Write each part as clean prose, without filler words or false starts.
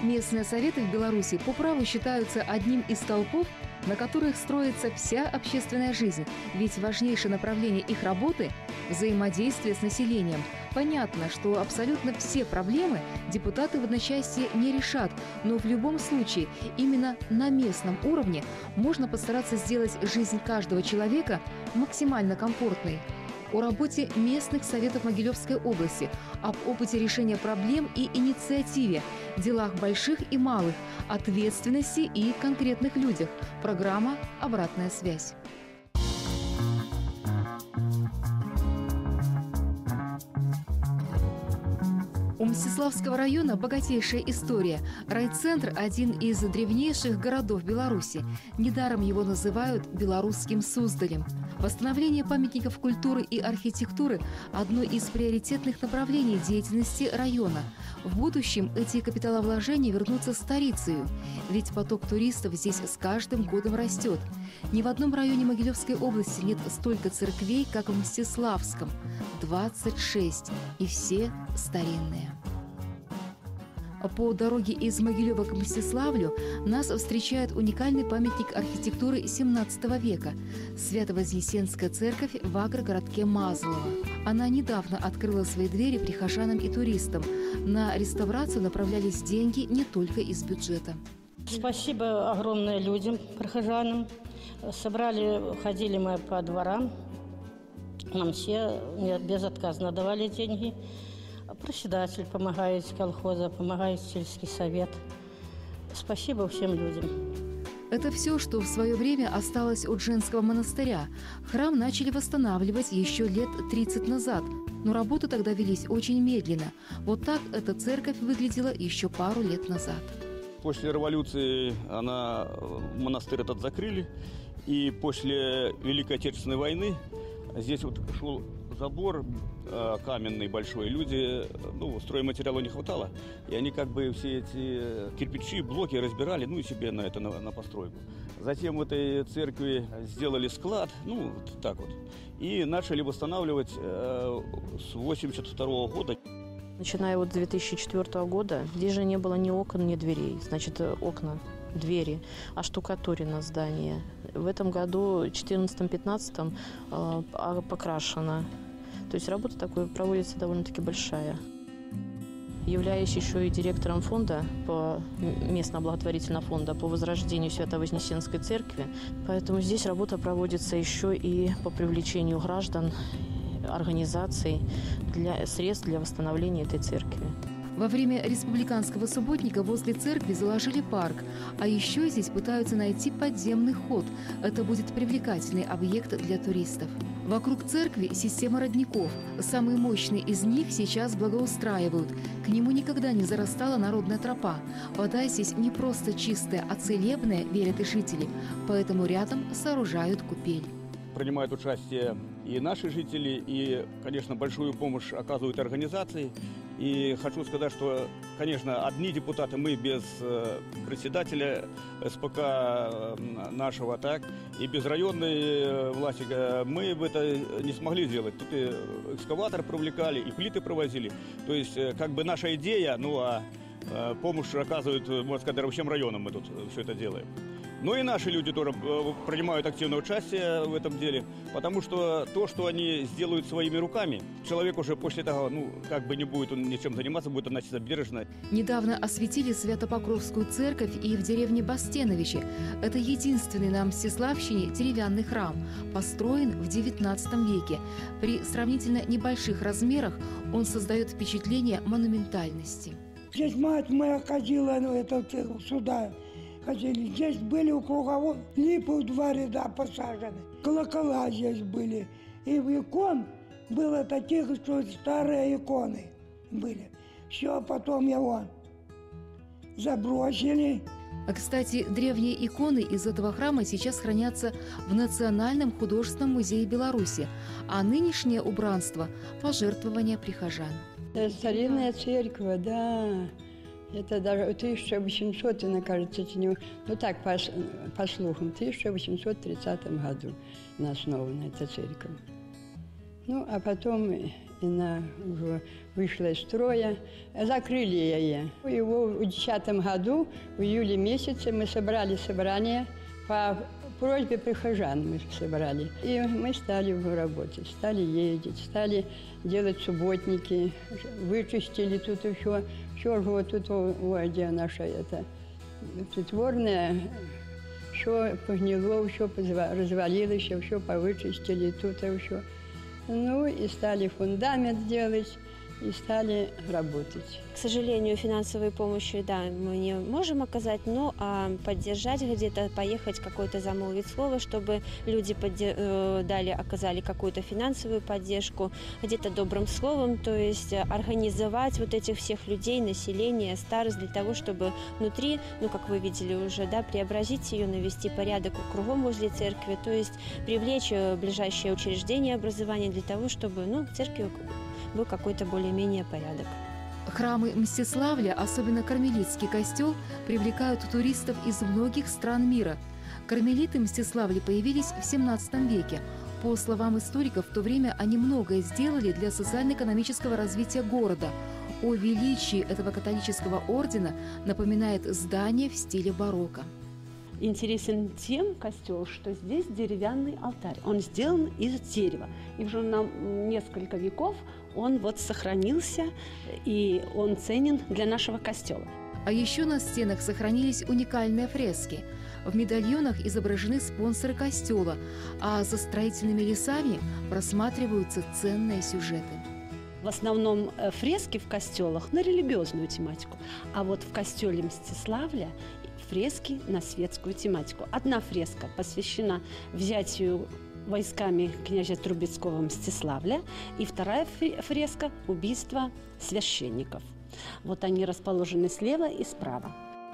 Местные советы в Беларуси по праву считаются одним из столпов, на которых строится вся общественная жизнь, ведь важнейшее направление их работы – взаимодействие с населением. Понятно, что абсолютно все проблемы депутаты в одночасье не решат, но в любом случае именно на местном уровне можно постараться сделать жизнь каждого человека максимально комфортной. О работе местных советов Могилевской области, об опыте решения проблем и инициативе, делах больших и малых, ответственности и конкретных людях. Программа «Обратная связь». У Мстиславского района богатейшая история. Райцентр – один из древнейших городов Беларуси. Недаром его называют белорусским Суздалем. Восстановление памятников культуры и архитектуры – одно из приоритетных направлений деятельности района. В будущем эти капиталовложения вернутся столицею, ведь поток туристов здесь с каждым годом растет. Ни в одном районе Могилевской области нет столько церквей, как в Мстиславском – 26, и все старинные. По дороге из Могилева к Мстиславлю нас встречает уникальный памятник архитектуры XVII века – Свято-Вознесенская церковь в агрогородке Мазлово. Она недавно открыла свои двери прихожанам и туристам. На реставрацию направлялись деньги не только из бюджета. Спасибо огромное людям, прихожанам. Ходили мы по дворам. Нам все безотказно давали деньги. Председатель помогает колхоза, помогает сельский совет. Спасибо всем людям. Это все, что в свое время осталось от женского монастыря. Храм начали восстанавливать еще лет 30 назад, но работы тогда велись очень медленно. Вот так эта церковь выглядела еще пару лет назад. После революции монастырь этот закрыли, и после Великой Отечественной войны здесь вот шел забор каменный большой. Люди, стройматериала не хватало, и они как бы все эти кирпичи, блоки разбирали, и себе на постройку. Затем в этой церкви сделали склад, так вот, и начали восстанавливать с 1982 года. Начиная от 2004 года, здесь же не было ни окон, ни дверей. Значит, окна, двери, оштукатурено здание. В этом году, 2014-2015, покрашено. То есть работа такой проводится довольно-таки большая. Являюсь еще и директором фонда, местного благотворительного фонда по возрождению Свято-Вознесенской церкви. Поэтому здесь работа проводится еще и по привлечению граждан, организаций, средств для восстановления этой церкви. Во время республиканского субботника возле церкви заложили парк, а еще здесь пытаются найти подземный ход. Это будет привлекательный объект для туристов. Вокруг церкви система родников. Самый мощный из них сейчас благоустраивают. К нему никогда не зарастала народная тропа. Вода здесь не просто чистая, а целебная, верят и жители. Поэтому рядом сооружают купель. Принимают участие и наши жители, и, конечно, большую помощь оказывают организации. И хочу сказать, что, конечно, одни депутаты, мы без председателя СПК нашего, и без районной власти, мы бы это не смогли сделать. Тут и экскаватор привлекали, и плиты провозили. То есть, как бы наша идея, помощь оказывают, можно сказать, даже всем районам мы тут все это делаем. Ну и наши люди тоже принимают активное участие в этом деле, потому что то, что они сделают своими руками, человек уже после того, не будет он ничем заниматься, будет относиться бережно. Недавно осветили Свято-Покровскую церковь и в деревне Бастеновичи. Это единственный на Мстиславщине деревянный храм, построен в XIX веке. При сравнительно небольших размерах он создает впечатление монументальности. Здесь мать моя ходила сюда. Здесь были у круговой липы в 2 ряда посажены. Колокола здесь были. И в икон было таких, что старые иконы были. Все, потом его забросили. Кстати, древние иконы из этого храма сейчас хранятся в Национальном художественном музее Беларуси, а нынешнее убранство – пожертвование прихожан. Старинная церковь, да. Это даже 1800, мне кажется, по слухам, в 1830 году основана эта церковь. А потом она уже вышла из строя. Закрыли ее. Его в 2010 году, в июле месяце, мы собрали собрание по просьбе прихожан мы собрали. И мы стали уже работать, стали ездить, стали делать субботники, вычистили тут еще. Все же вот тут, где наша это притворная, все погнило, все развалилось, все повычистили тут еще. Ну и стали фундамент делать, и стали работать. К сожалению, финансовой помощи, да, мы не можем оказать, но поддержать где-то, поехать, какое-то замолвить слово, чтобы люди оказали какую-то финансовую поддержку, где-то добрым словом, то есть организовать вот этих всех людей, население, старость, для того, чтобы внутри, ну, как вы видели уже, да, преобразить ее, навести порядок кругом возле церкви, то есть привлечь ближайшие учреждения образования для того, чтобы, ну, в церкви был какой-то более-менее порядок. Храмы Мстиславля, особенно Кармелитский костел, привлекают туристов из многих стран мира. Кармелиты Мстиславля появились в XVII веке. По словам историков, в то время они многое сделали для социально-экономического развития города. О величии этого католического ордена напоминает здание в стиле барокко. Интересен тем костел, что здесь деревянный алтарь. Он сделан из дерева. И уже на несколько веков он вот сохранился, и он ценен для нашего костела. А еще на стенах сохранились уникальные фрески. В медальонах изображены спонсоры костела, а за строительными лесами просматриваются ценные сюжеты. В основном фрески в костелах на религиозную тематику, а вот в костеле Мстиславля фрески на светскую тематику. Одна фреска посвящена взятию войсками князя Трубецкого Мстиславля, и вторая фреска – убийство священников. Вот они расположены слева и справа.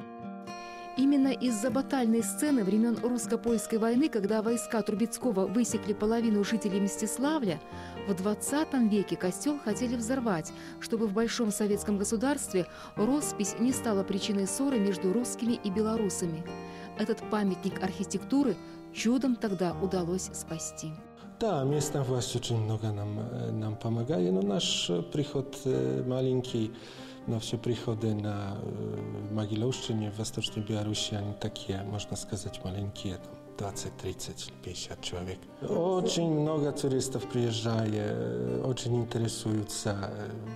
Именно из-за батальной сцены времен русско-польской войны, когда войска Трубецкого высекли половину жителей Мстиславля, в XX веке костел хотели взорвать, чтобы в большом советском государстве роспись не стала причиной ссоры между русскими и белорусами. Этот памятник архитектуры чудом тогда удалось спасти. Да, местная власть очень много нам помогает, но наш приход маленький. Но все приходы на Могилевщине, в Восточной Беларуси, они такие, можно сказать, маленькие, 20, 30, 50 человек. Очень много туристов приезжает, очень интересуются.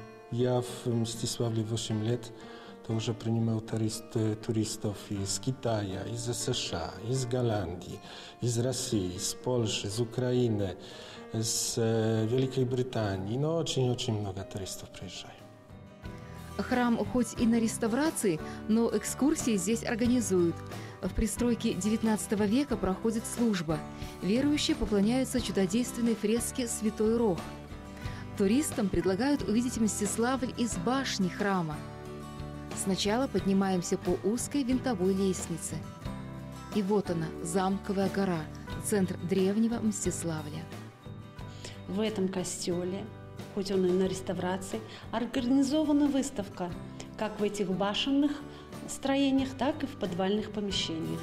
Я в Мстиславле 8 лет, то уже принимал туристов из Китая, из США, из Голландии, из России, из Польши, из Украины, из Великой Британии. Но очень-очень много туристов приезжает. Храм хоть и на реставрации, но экскурсии здесь организуют. В пристройке XIX века проходит служба. Верующие поклоняются чудодейственной фреске «Святой Рог». Туристам предлагают увидеть Мстиславль из башни храма. Сначала поднимаемся по узкой винтовой лестнице. И вот она, Замковая гора, центр древнего Мстиславля. В этом костеле, хоть он и на реставрации, организована выставка как в этих башенных строениях, так и в подвальных помещениях.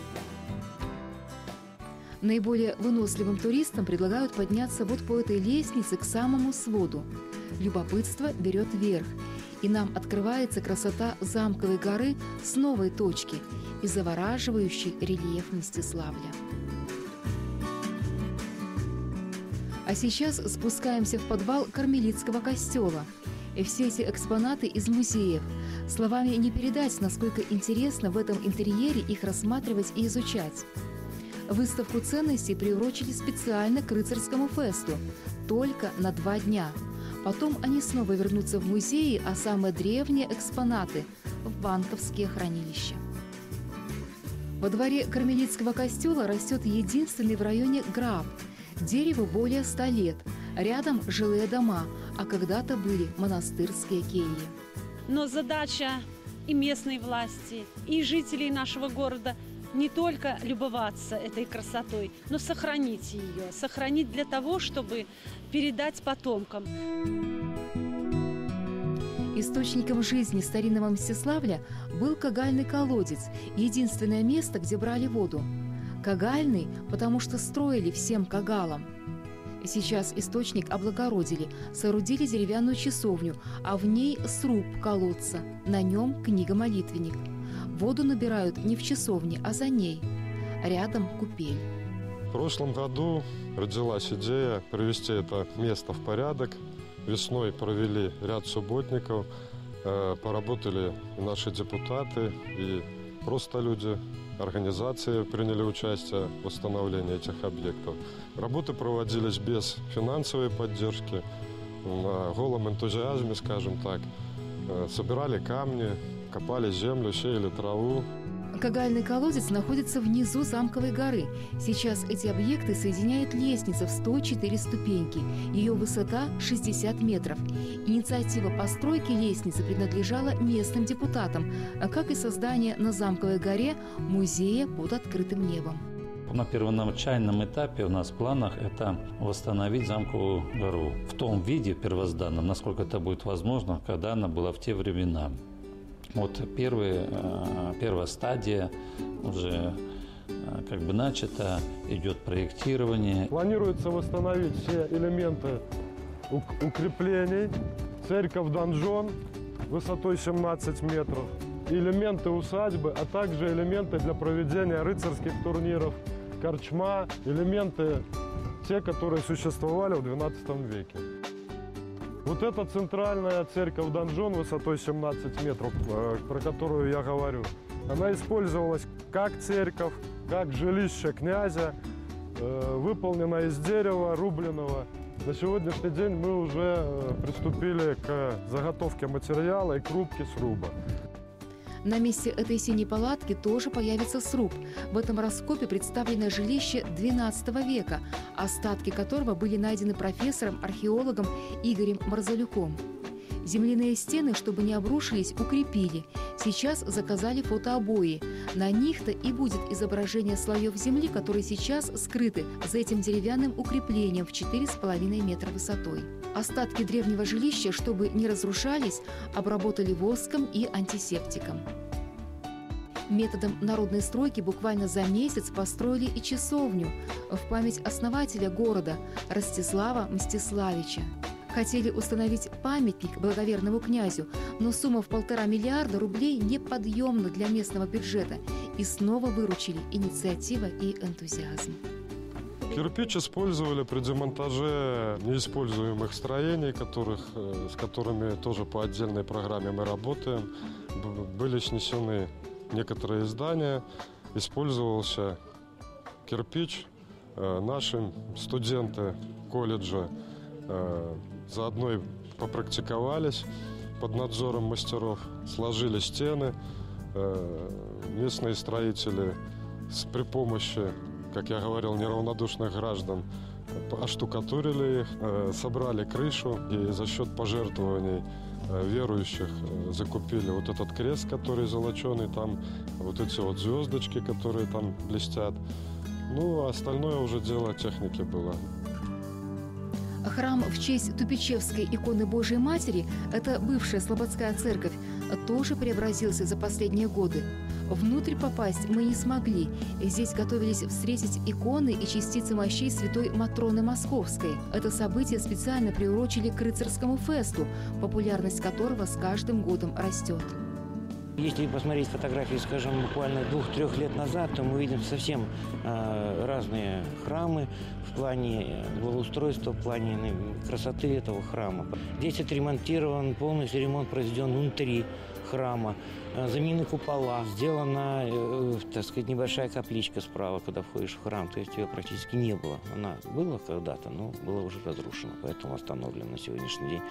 Наиболее выносливым туристам предлагают подняться вот по этой лестнице к самому своду. Любопытство берет верх, и нам открывается красота Замковой горы с новой точки и завораживающий рельеф Мстиславля. А сейчас спускаемся в подвал Кармелитского костела. И все эти экспонаты из музеев. Словами не передать, насколько интересно в этом интерьере их рассматривать и изучать. Выставку ценностей приурочили специально к рыцарскому фесту. Только на 2 дня. Потом они снова вернутся в музеи, а самые древние экспонаты – в банковские хранилища. Во дворе Кармелитского костела растет единственный в районе граб. Дереву более 100 лет. Рядом жилые дома, а когда-то были монастырские кельи. Но задача и местной власти, и жителей нашего города не только любоваться этой красотой, но сохранить ее. Сохранить для того, чтобы передать потомкам. Источником жизни старинного Мстиславля был кагальный колодец, единственное место, где брали воду. Кагальный, потому что строили всем кагалам. Сейчас источник облагородили, соорудили деревянную часовню, а в ней сруб колодца, на нем книга-молитвенник. Воду набирают не в часовне, а за ней. Рядом купель. В прошлом году родилась идея привести это место в порядок. Весной провели ряд субботников, поработали и наши депутаты, и просто люди, организации приняли участие в восстановлении этих объектов. Работы проводились без финансовой поддержки, на голом энтузиазме, скажем так. Собирали камни, копали землю, сеяли траву. Кагальный колодец находится внизу Замковой горы. Сейчас эти объекты соединяет лестница в 104 ступеньки. Ее высота 60 метров. Инициатива постройки лестницы принадлежала местным депутатам, как и создание на Замковой горе музея под открытым небом. На первоначальном этапе у нас в планах это восстановить Замковую гору в том виде первозданном, насколько это будет возможно, когда она была в те времена. Вот первая стадия уже как бы начата, идет проектирование. Планируется восстановить все элементы укреплений, церковь-донжон высотой 17 метров, элементы усадьбы, а также элементы для проведения рыцарских турниров, корчма, элементы те, которые существовали в XII веке. Вот эта центральная церковь-донжон высотой 17 метров, про которую я говорю, она использовалась как церковь, как жилище князя, выполнена из дерева рубленого. На сегодняшний день мы уже приступили к заготовке материала и к рубке сруба. На месте этой синей палатки тоже появится сруб. В этом раскопе представлено жилище XII века, остатки которого были найдены профессором-археологом Игорем Марзалюком. Земляные стены, чтобы не обрушились, укрепили. Сейчас заказали фотообои. На них-то и будет изображение слоев земли, которые сейчас скрыты за этим деревянным укреплением в 4,5 метра высотой. Остатки древнего жилища, чтобы не разрушались, обработали воском и антисептиком. Методом народной стройки буквально за месяц построили и часовню в память основателя города Ростислава Мстиславича. Хотели установить памятник благоверному князю, но сумма в 1,5 миллиарда рублей неподъемна для местного бюджета. И снова выручили инициатива и энтузиазм. Кирпич использовали при демонтаже неиспользуемых строений, с которыми тоже по отдельной программе мы работаем. Были снесены некоторые здания, использовался кирпич. Наши студенты колледжа заодно попрактиковались под надзором мастеров, сложили стены. Местные строители при помощи, как я говорил, неравнодушных граждан оштукатурили их, собрали крышу и за счет пожертвований верующих закупили вот этот крест, который золоченый, там вот эти вот звездочки, которые там блестят. Ну, а остальное уже дело техники было. Храм в честь Тупичевской иконы Божией Матери, это бывшая Слободская церковь, тоже преобразился за последние годы. Внутрь попасть мы не смогли. Здесь готовились встретить иконы и частицы мощей святой Матроны Московской. Это событие специально приурочили к рыцарскому фесту, популярность которого с каждым годом растет. Если посмотреть фотографии, скажем, буквально 2-3 лет назад, то мы видим совсем разные храмы в плане благоустройства, в плане красоты этого храма. Здесь отремонтирован, полностью ремонт произведен внутри храма. Заменены купола, сделана, так сказать, небольшая капличка справа, когда входишь в храм. То есть ее практически не было. Она была когда-то, но была уже разрушена, поэтому остановлена на сегодняшний день.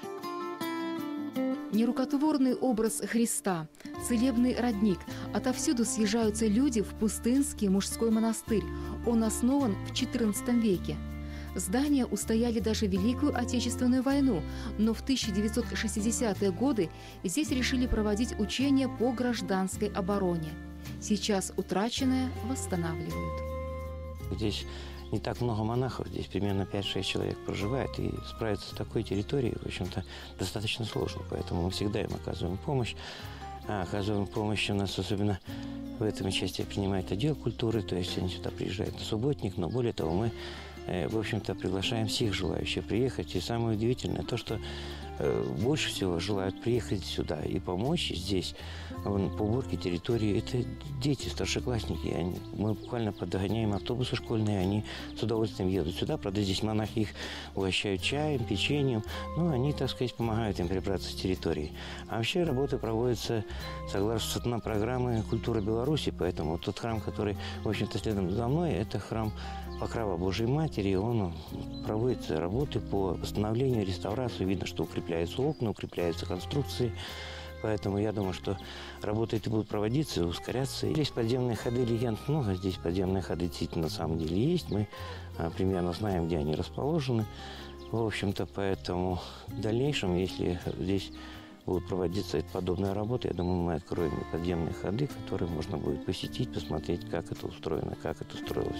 Нерукотворный образ Христа, целебный родник. Отовсюду съезжаются люди в Пустынский мужской монастырь. Он основан в XIV веке. Здания устояли даже Великую Отечественную войну, но в 1960-е годы здесь решили проводить учения по гражданской обороне. Сейчас утраченное восстанавливают. Здесь не так много монахов, здесь примерно 5-6 человек проживает, и справиться с такой территорией, в общем-то, достаточно сложно, поэтому мы всегда им оказываем помощь. Оказываем помощь у нас, особенно в этом части принимает отдел культуры, то есть они сюда приезжают на субботник, но более того, мы в общем-то, приглашаем всех желающих приехать. И самое удивительное то, что больше всего желают приехать сюда и помочь здесь по уборке территории. Это дети, старшеклассники. Мы буквально подгоняем автобусы школьные, они с удовольствием едут сюда. Правда, здесь монахи их угощают чаем, печеньем. Ну, они, так сказать, помогают им перебраться с территории. А вообще работы проводятся согласно программы «Культура Беларуси». Поэтому тот храм, который, в общем-то, следом за мной, это храм Покрова Божией Матери. Он проводится работы по восстановлению, реставрации. Видно, что укрепляются окна, укрепляются конструкции. Поэтому я думаю, что работы эти будут проводиться, ускоряться. Здесь подземные ходы, легенд много. Здесь подземные ходы действительно на самом деле есть. Мы примерно знаем, где они расположены. В общем-то, поэтому в дальнейшем, если здесь будут проводиться подобные работы, я думаю, мы откроем подземные ходы, которые можно будет посетить, посмотреть, как это устроено, как это строилось.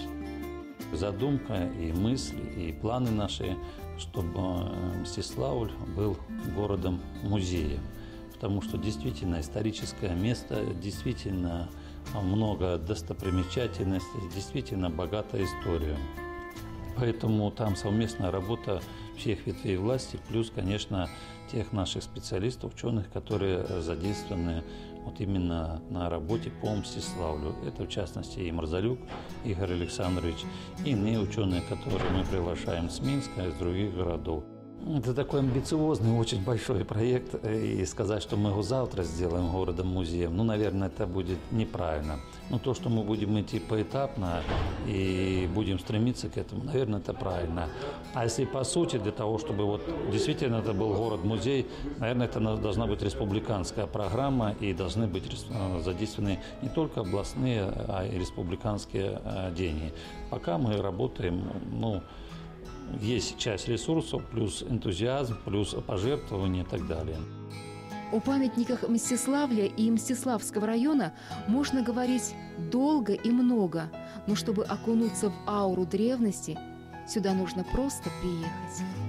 Задумка и мысли, и планы наши, чтобы Мстиславль был городом-музеем. Потому что действительно историческое место, действительно много достопримечательностей, действительно богатая история. Поэтому там совместная работа всех ветвей власти, плюс, конечно, тех наших специалистов, ученых, которые задействованы вот именно на работе по Мстиславлю. Это, в частности, и Марзалюк Игорь Александрович, и иные ученые, которые мы приглашаем с Минска и из других городов. Это такой амбициозный, очень большой проект, и сказать, что мы его завтра сделаем городом-музеем, ну, наверное, это будет неправильно. Но то, что мы будем идти поэтапно и будем стремиться к этому, наверное, это правильно. А если по сути, для того, чтобы вот действительно это был город-музей, наверное, это должна быть республиканская программа, и должны быть задействованы не только областные, а и республиканские деньги. Пока мы работаем, ну, есть часть ресурсов, плюс энтузиазм, плюс пожертвования и так далее. О памятниках Мстиславля и Мстиславского района можно говорить долго и много, но чтобы окунуться в ауру древности, сюда нужно просто приехать.